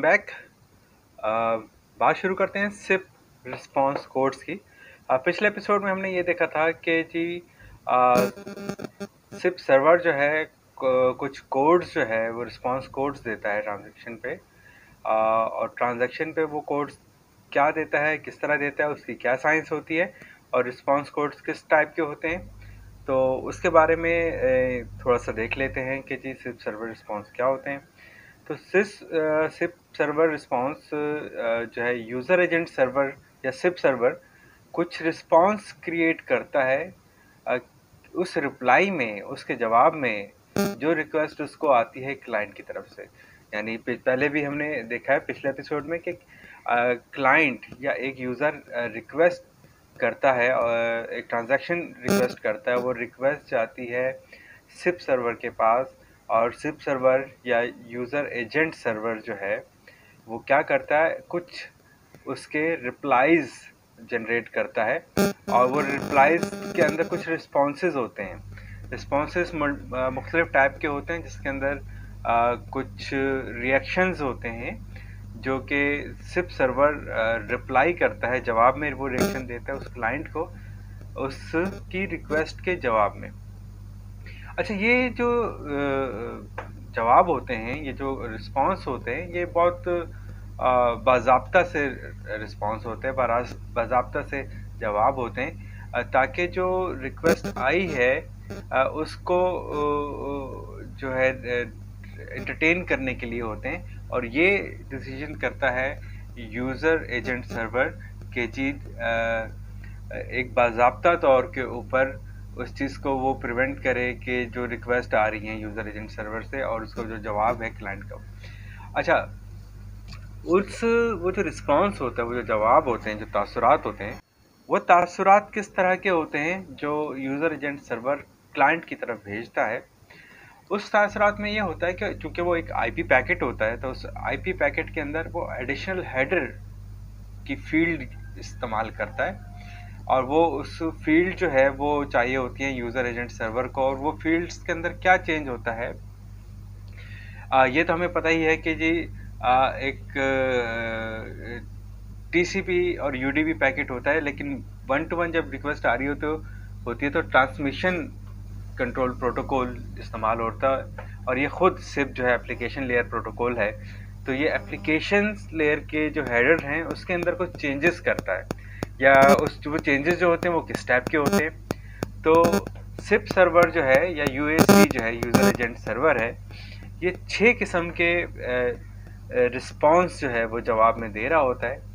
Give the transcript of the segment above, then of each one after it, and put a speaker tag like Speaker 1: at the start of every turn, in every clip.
Speaker 1: Back. बात शुरू करते हैं सिप रिस्पांस कोड्स की। पिछले एपिसोड में हमने ये देखा था कि जी सिप सर्वर जो है कुछ कोड्स जो है वो रिस्पांस कोड्स देता है ट्रांजैक्शन पे। और ट्रांजैक्शन पे वो कोड्स क्या देता है, किस तरह देता है, उसकी क्या साइंस होती है और रिस्पांस कोड्स किस टाइप के होते हैं, तो उसके बारे में थोड़ा सा देख लेते हैं कि जी सिप सर्वर रिस्पांस क्या होते हैं। तो सिप सर्वर रिस्पांस जो है यूज़र एजेंट सर्वर या सिप सर्वर कुछ रिस्पांस क्रिएट करता है उस रिप्लाई में, उसके जवाब में जो रिक्वेस्ट उसको आती है क्लाइंट की तरफ से। यानी पहले भी हमने देखा है पिछले एपिसोड में कि क्लाइंट या एक यूज़र रिक्वेस्ट करता है और एक ट्रांजैक्शन रिक्वेस्ट करता है, वो रिक्वेस्ट जाती है सिप सर्वर के पास और सिप सर्वर या यूज़र एजेंट सर्वर जो है वो क्या करता है, कुछ उसके रिप्लाइज जनरेट करता है और वो रिप्लाइज के अंदर कुछ रिस्पॉन्सेज होते हैं। रिस्पॉन्सेज मुख्तलिफ टाइप के होते हैं जिसके अंदर कुछ रिएक्शंस होते हैं जो कि सिप सर्वर रिप्लाई करता है, जवाब में वो रिएक्शन देता है उस क्लाइंट को उसकी रिक्वेस्ट के जवाब में। अच्छा, ये जो जवाब होते हैं, ये जो रिस्पांस होते हैं, ये बहुत बाज़ाब्ता से रिस्पांस होते हैं, बाज़ाब्ता से जवाब होते हैं ताकि जो रिक्वेस्ट आई है उसको जो है एंटरटेन करने के लिए होते हैं। और ये डिसीजन करता है यूज़र एजेंट सर्वर के चीज़ एक बाज़ाब्ता तौर के ऊपर उस चीज़ को वो प्रिवेंट करे कि जो रिक्वेस्ट आ रही है यूज़र एजेंट सर्वर से और उसको जो जवाब है क्लाइंट का। अच्छा, वो जो रिस्पांस होता है, वो जो जवाब होते हैं, जो तासुरात होते हैं, वो तासुरात किस तरह के होते हैं जो यूज़र एजेंट सर्वर क्लाइंट की तरफ भेजता है। उस तासुरात में ये होता है कि चूँकि वो एक आईपी पैकेट होता है तो उस आईपी पैकेट के अंदर वो एडिशनल हेडर की फील्ड इस्तेमाल करता है और वो उस फील्ड जो है वो चाहिए होती है यूज़र एजेंट सर्वर को। और वो फील्ड्स के अंदर क्या चेंज होता है ये तो हमें पता ही है कि जी एक टीसीपी और यूडीपी पैकेट होता है, लेकिन 1 to 1 जब रिक्वेस्ट आ रही होती है तो ट्रांसमिशन कंट्रोल प्रोटोकॉल इस्तेमाल होता है और ये खुद सिप जो है एप्लीकेशन लेयर प्रोटोकॉल है। तो ये एप्लीकेशन लेयर के जो हेडर हैं उसके अंदर कुछ चेंजेस करता है, या वो चेंजेस जो होते हैं वो किस टाइप के होते हैं। तो सिप सर्वर जो है या यूएसी जो है यूज़र एजेंट सर्वर है, ये 6 किस्म के रिस्पांस जो है वो जवाब में दे रहा होता है।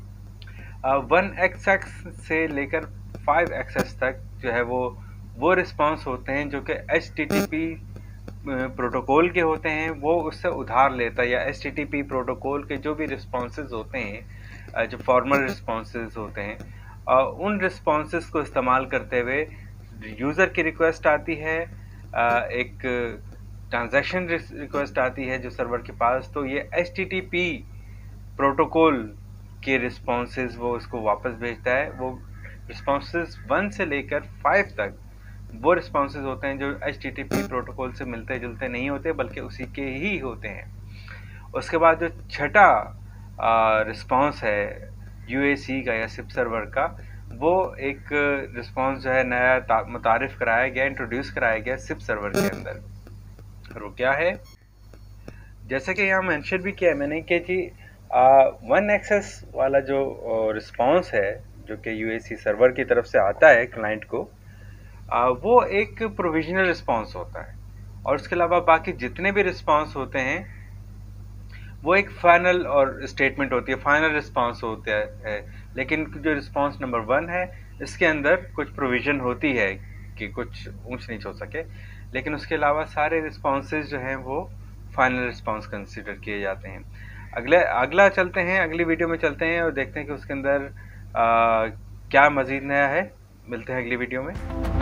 Speaker 1: 1xx से लेकर 5xx तक जो है वो रिस्पांस होते हैं जो कि HTTP प्रोटोकॉल के होते हैं, वो उससे उधार लेता है। या HTTP प्रोटोकॉल के जो भी रिस्पांसेस होते हैं, जो फॉर्मल रिस्पांसेस होते हैं, उन रिस्पांसेस को इस्तेमाल करते हुए यूज़र की रिक्वेस्ट आती है, एक ट्रांजैक्शन रिक्वेस्ट आती है जो सर्वर के पास, तो ये HTTP प्रोटोकॉल के रिस्पॉन्सेज वो उसको वापस भेजता है। वो रिस्पॉन्सेज 1 से लेकर 5 तक वो रिस्पॉन्सेज होते हैं जो HTTP प्रोटोकॉल से मिलते जुलते नहीं होते बल्कि उसी के ही होते हैं। उसके बाद जो छठा रिस्पॉन्स है यूएसी का या सिप सर्वर का, वो एक रिस्पॉन्स जो है नया मुतारिफ कराया गया, इंट्रोड्यूस कराया गया सिप सर्वर के अंदर। और वो क्या है, जैसे कि यहाँ मेंशन भी किया है मैंने कि जी 1xx वाला जो रिस्पांस है जो कि यूएसी सर्वर की तरफ से आता है क्लाइंट को, वो एक प्रोविजनल रिस्पांस होता है। और उसके अलावा बाकी जितने भी रिस्पांस होते हैं वो एक फाइनल और स्टेटमेंट होती है, फाइनल रिस्पांस होता है। लेकिन जो रिस्पांस नंबर 1 है इसके अंदर कुछ प्रोविजन होती है कि कुछ ऊंच नीच हो सके, लेकिन उसके अलावा सारे रिस्पॉन्सेज जो हैं वो फाइनल रिस्पांस कंसिडर किए जाते हैं। अगला चलते हैं, अगली वीडियो में चलते हैं और देखते हैं कि उसके अंदर क्या मज़ीद नया है। मिलते हैं अगली वीडियो में।